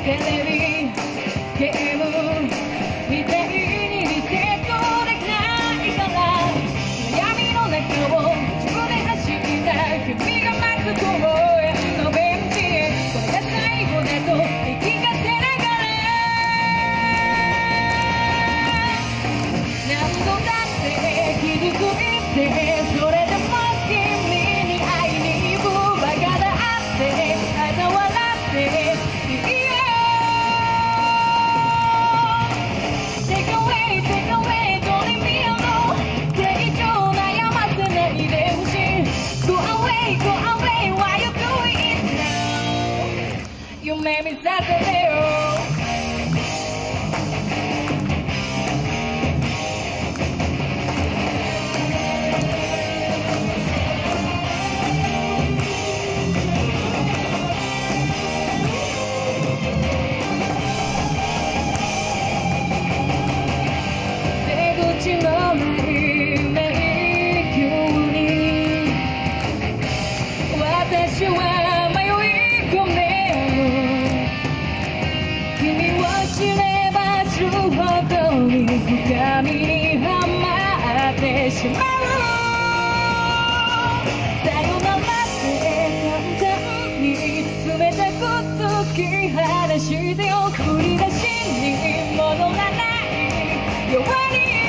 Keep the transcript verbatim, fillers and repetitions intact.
テレビゲームみたいにリセットできないから闇の中を自分で走った君が待つ公園のベンチこれが最後だと言い聞かせながら何度だって傷ついてそれでも君に会いに行くバカだって嘲笑っていいよ Take away, take away, don't leave me alone 抵抗悩ませないでほしい Go away, go away, why you doing it now 夢見させてよ私は迷い込め君を知れば知るほどに深みにはまってしまうさよならって簡単に冷たく突き放してよ振り出しに戻らない弱に